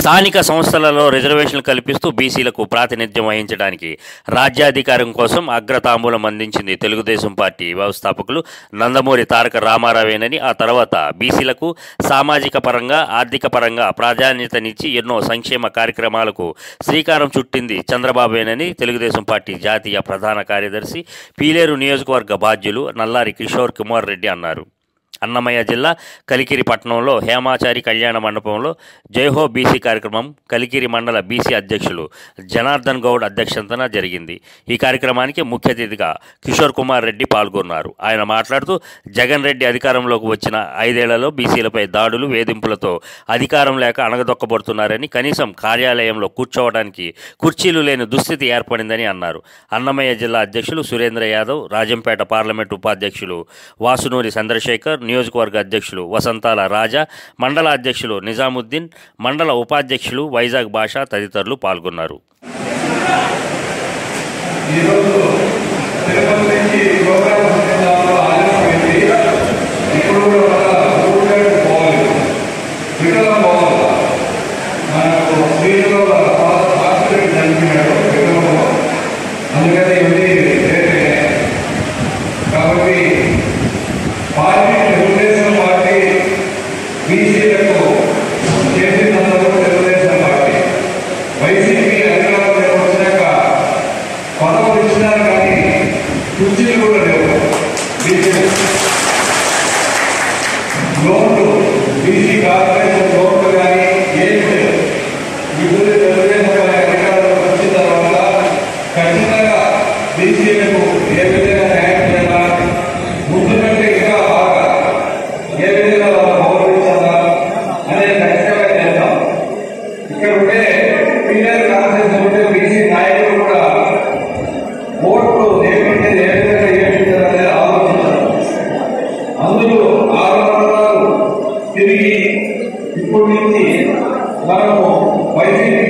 స్థానిక సంస్థలలో రిజర్వేషన్లు కల్పిస్తూ బీసీలకు ప్రాతినిధ్యం వహించడానికి రాజ్యాధికారం కోసం అగ్రతాంబూలం అందించింది తెలుగుదేశం పార్టీ వ్యవస్థాపకులు నందమూరి తారక రామారావేనని, ఆ తర్వాత బీసీలకు సామాజిక పరంగా ఆర్థిక పరంగా ప్రాధాన్యతనిచ్చి ఎన్నో సంక్షేమ కార్యక్రమాలకు శ్రీకారం చుట్టింది చంద్రబాబేనని తెలుగుదేశం పార్టీ జాతీయ ప్రధాన కార్యదర్శి పీలేరు నియోజకవర్గ బాధ్యులు నల్లారి కిషోర్ కుమార్ రెడ్డి అన్నారు. అన్నమయ్య జిల్లా కలికిరి పట్టణంలో హేమాచారి కళ్యాణ మండపంలో జైహో బీసీ కార్యక్రమం కలికిరి మండల బీసీ అధ్యక్షులు జనార్దన్ గౌడ్ అధ్యక్షతన జరిగింది. ఈ కార్యక్రమానికి ముఖ్య అతిథిగా కిషోర్ కుమార్ రెడ్డి పాల్గొన్నారు. ఆయన మాట్లాడుతూ జగన్ రెడ్డి అధికారంలోకి వచ్చిన 5 ఏళ్లలో బీసీలపై దాడులు వేధింపులతో అధికారం లేక అణగదొక్కబడుతున్నారని, కనీసం కార్యాలయంలో కూర్చోవడానికి కుర్చీలు లేని దుస్థితి ఏర్పడిందని అన్నారు. అన్నమయ్య జిల్లా అధ్యక్షులు సురేంద్ర యాదవ్, రాజంపేట పార్లమెంటు ఉపాధ్యక్షులు వాసునూరి చంద్రశేఖర్, నియోజకవర్గ అధ్యక్షులు వసంతాల రాజా, మండల అధ్యక్షులు నిజాముద్దీన్, మండల ఉపాధ్యక్షులు వైజాగ్ భాష తదితరులు పాల్గొన్నారు. బీసీలకు చేసినందుకు తెలుగుదేశం పార్టీ వైసీపీ అధికారంలోకి వచ్చినాక పదవులు ఇచ్చినారు కానీ కుర్చీలు కూడా లేవు. లోన్లు బీసీ కార్పొరేషన్ లోన్లు కానీ ఏం లేవు. ఇప్పుడు తెలుగుదేశం పార్టీ అధికారంలోకి వచ్చిన తర్వాత ఖచ్చితంగా బీసీలకు ఏ విధంగా న్యాయం చేయాలా, ముందు కంటే ఇంకా బాగా ఏ విధంగా ఇక్కడ ఉండే పీఆర్ కాన్ఫరెన్స్ ఉంటే బీసీ నాయకులు కూడా ఓట్లు ఏమిటి ఏ విధంగా ఏమిటనేది ఆలోచించారు. అందులో 6 మండలాలు తిరిగి ఇప్పటి నుంచి మనము వైసీపీ